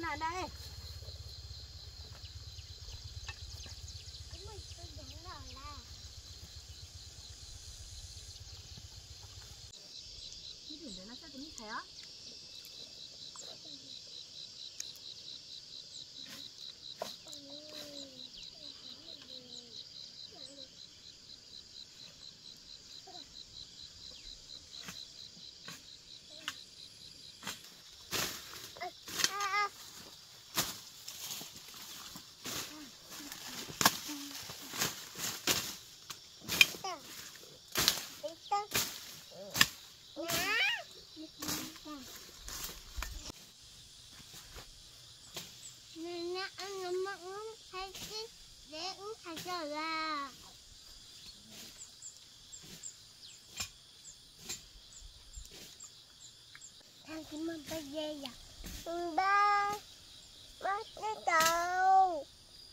nào đây? Cái gì đó nó sẽ tính thế á? Ba bắt cái tàu.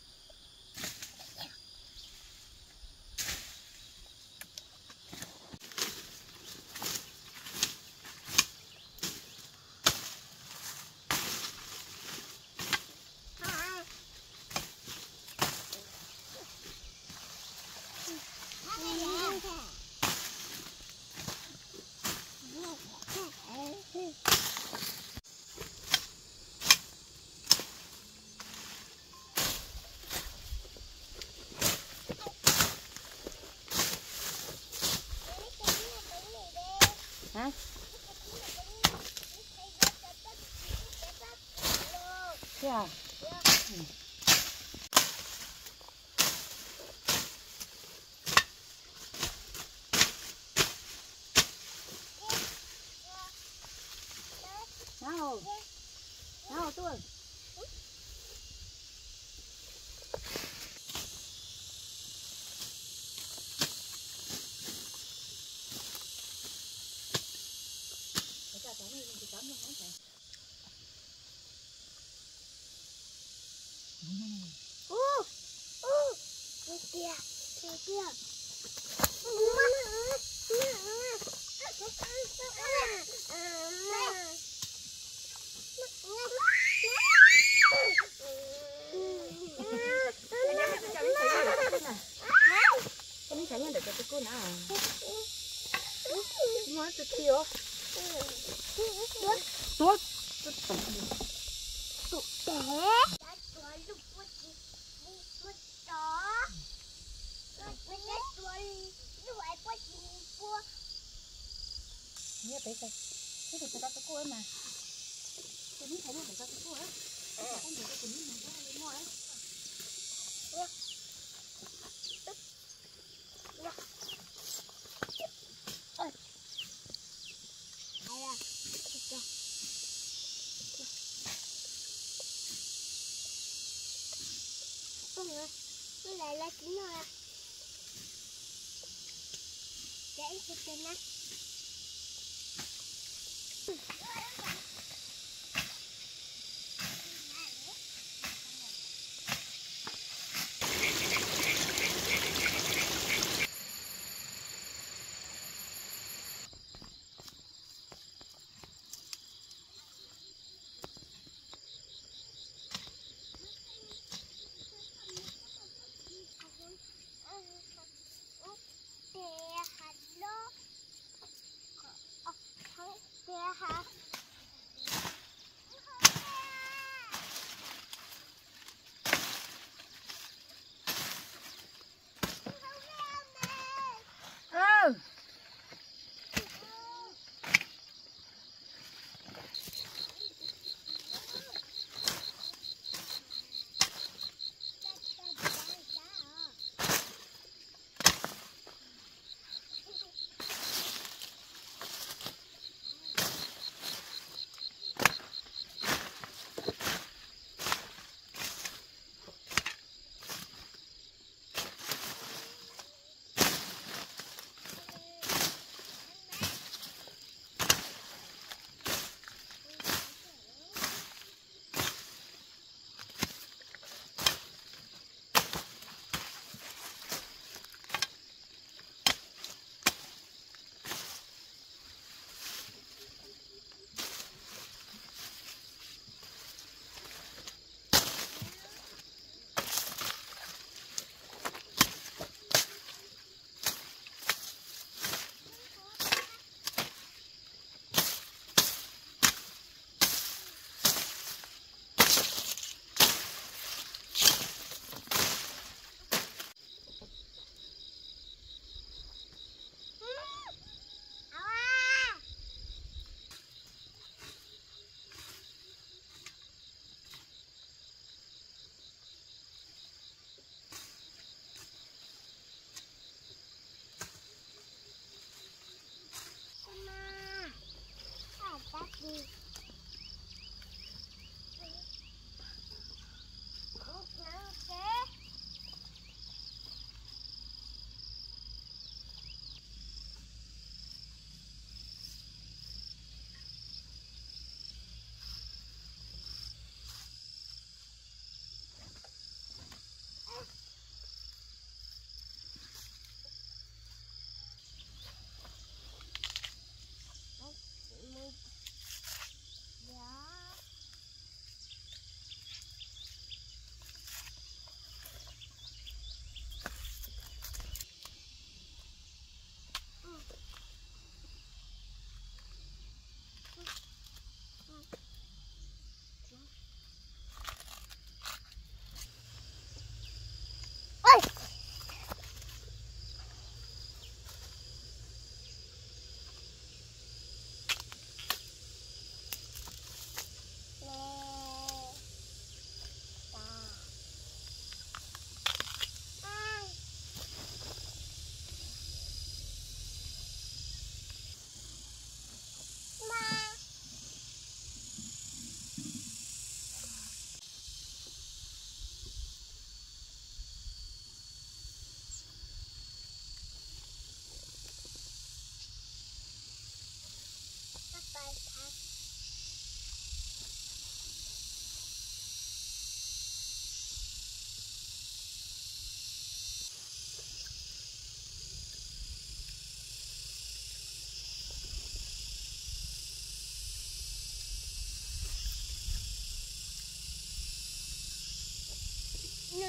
Hả? Thế à? Ừ. Nào. Nào tuần. Kìa, kìa kìa. Cái miếng sấy để cho cái cô nào? Nó tự tiêu. Tuốt. Tụt té. Nghe thấy sao? Thế thì cho cái cô ấy mà. Cái miếng sấy để cho cái cô ấy. Không để cái miếng này nó lên mồi ấy. Cái này là chín rồi à? Để em xịt cho nó.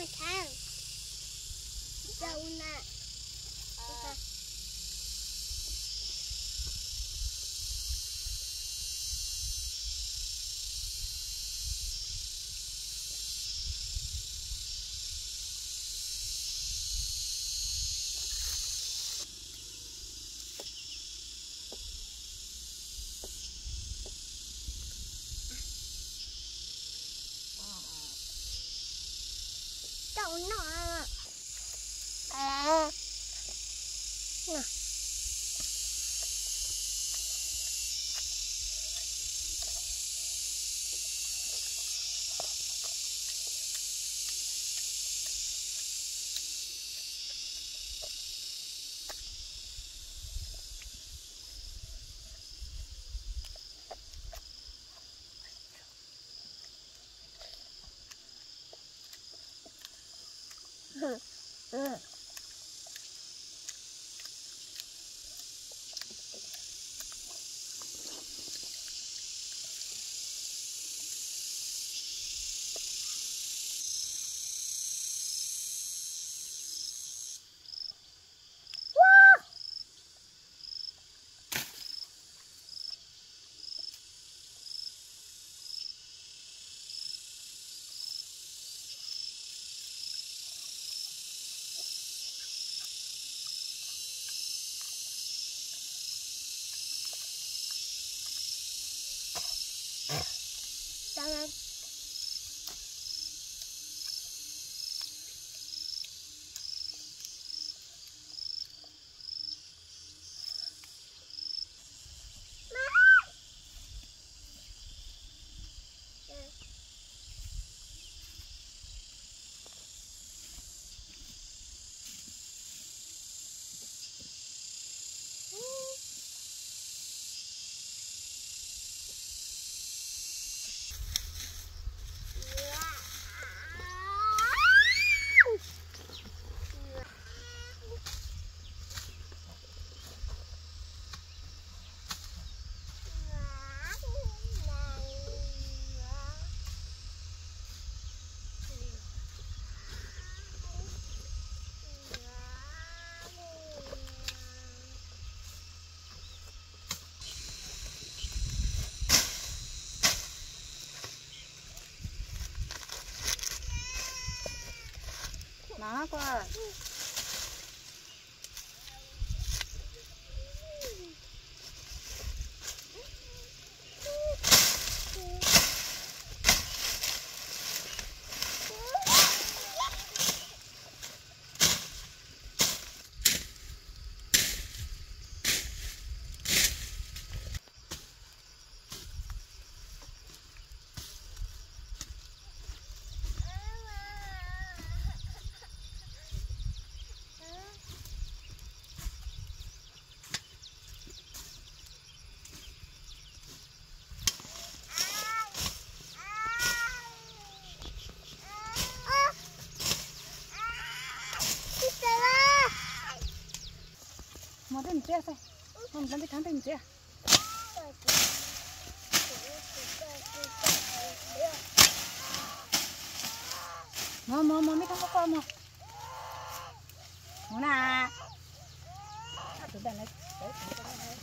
mà thang đâu nè đâu nè à nè Jangan. Nó quá. Mau đến chia sao? Không cần đi khám tìm chia. Mau mấy con có mau. Mau nè. Tụi bạn này tới đây.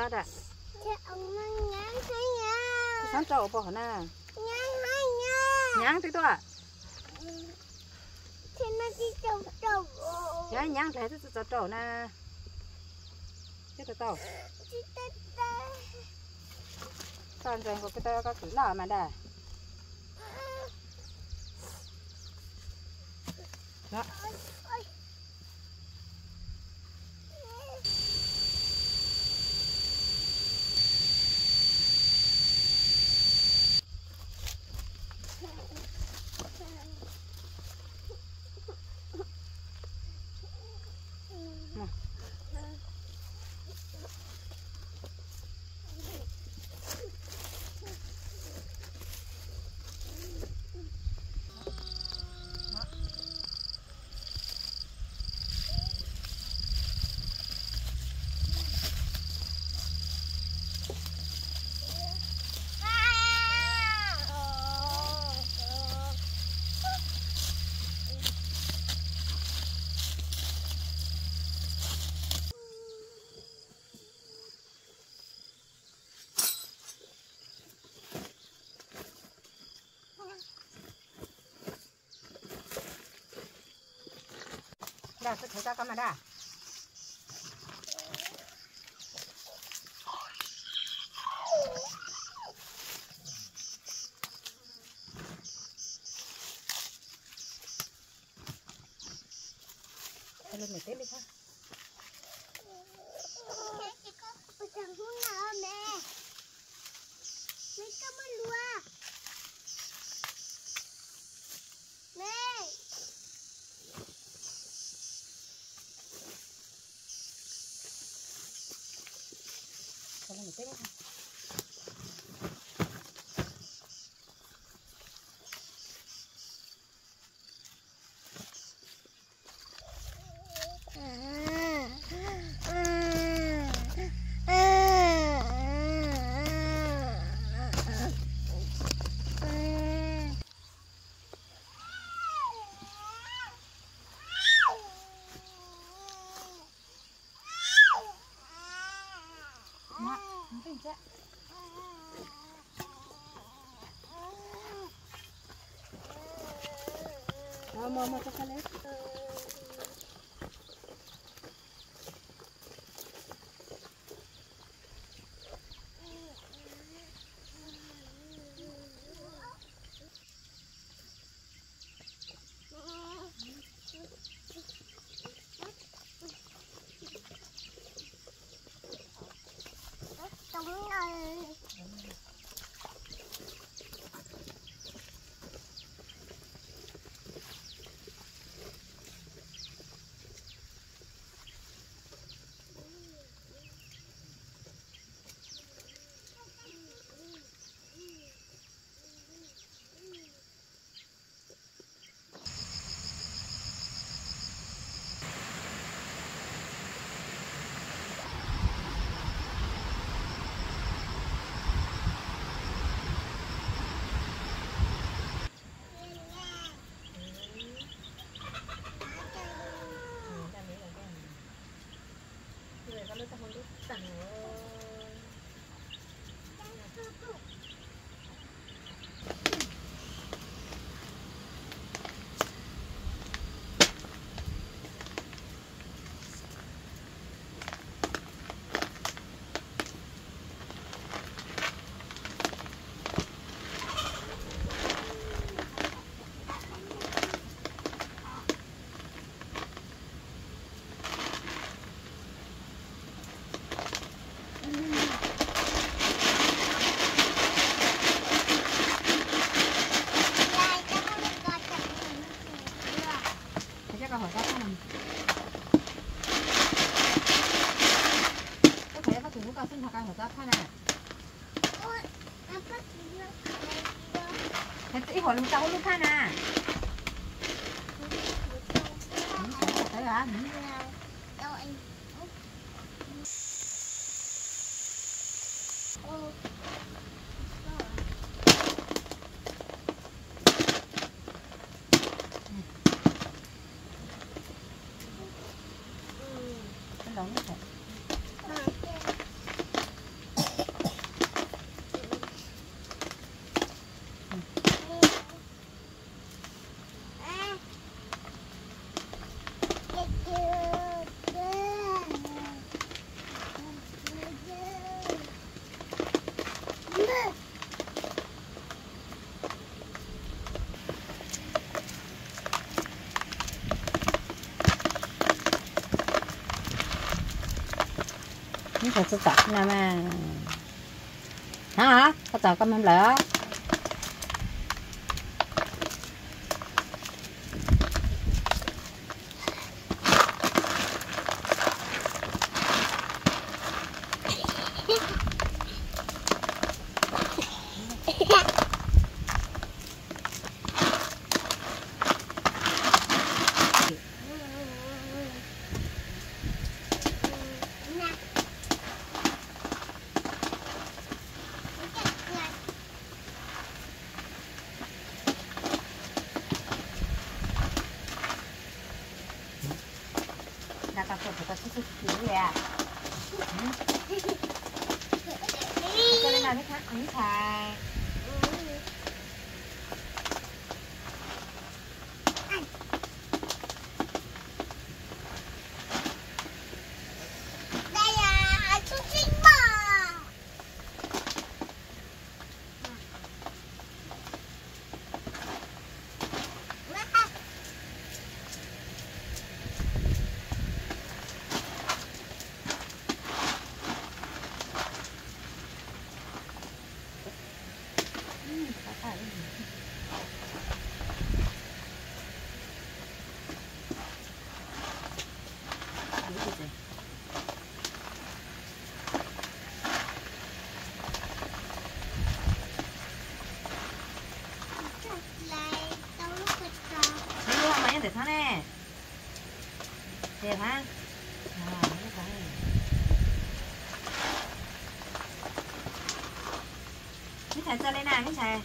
ra đã Thế ông mang nhang hay nha. cái sáng trâu bỏ nè Nhang hay nha. nhang tí tôi Thế nó đi trâu trâu. nhang nhang thế tôi trâu nè chết tôi tao Chị ta ta. toàn rồi có cái tao có cử lò mà đã đó đã tôi thấy ra con mà đã lên mày tết đi ha Ôi chẳng xuống nào mẹ. Mấy cái mà lùa. Mẹ. lên mày tết đi ha mau cho lên Đúng rồi. hỏi lúc cháu lúc than à thấy hả Đâu anh. cái lồng như thế Nó thật sự tập nè mà. Hả? Có tờ cơm em lỡ. Nakakot ka sa kuya. Cho nên là cái khác ánh xài. Đây là chú Trinh bò. Để thả nè. Để thả. Cái thả cho lên nè, cái thả.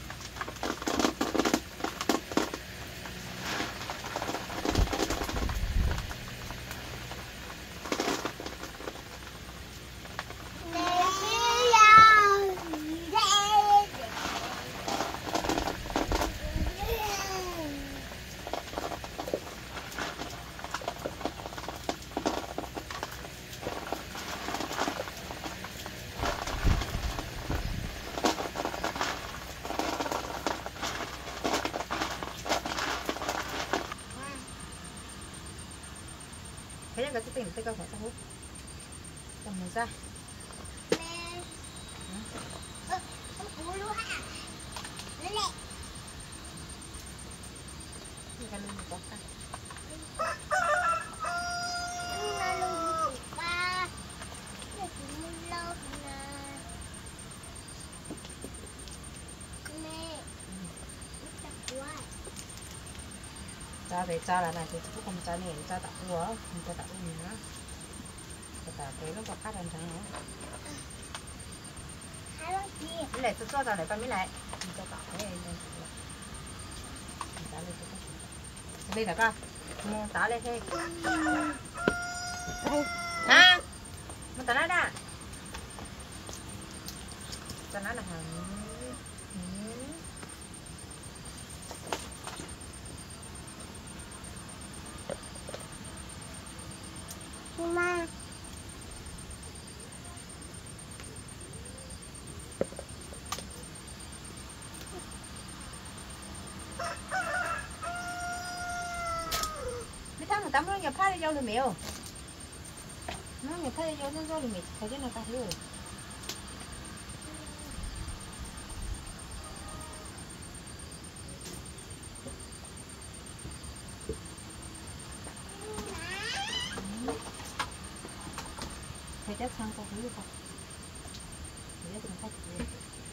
Kayaknya gak tuh pegang gak tahu. Kamu ra. Ini kan lu buka. Cha về cha là này thì cũng không cha này cha tạo quá, không cha tạo gì nữa. Cả cái nó có khác hơn thằng nữa. Cái này tôi cho vào này con mới lại. Mình cho tạo cái này lên. Tạo lên cho con. Đây là con. Mua tạo lên thế. Đây. Ha. Mua tạo lên đã. Cho nó là hàng. Mama. Mấy tháng người ta mới nhập phát đi vô rồi mèo. Nó nhập phát đi vô nó rồi mèo, thấy cái nào ta hiểu. Chắc sang con thấy không? Để chúng ta thử.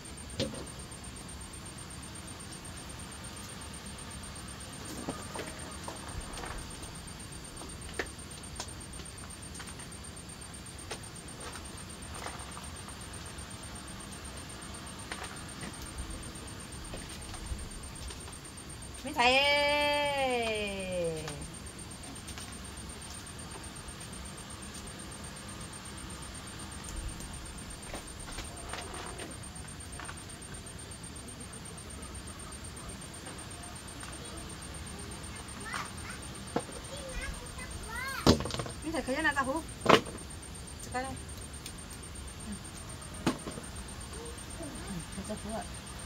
Mấy thầy 그냥 나가고 잠깐만 진짜 좋아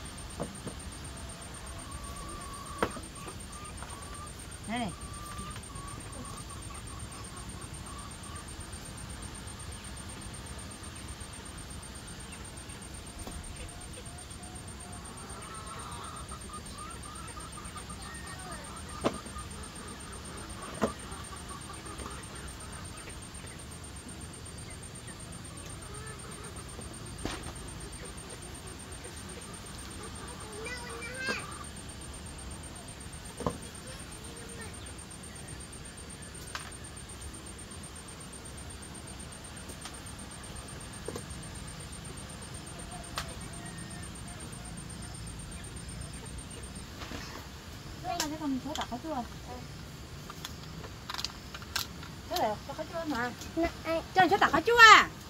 네 con số tạc hả chú ơi? Thế là cho hả chú mà. Cho anh số tạc hả chú à?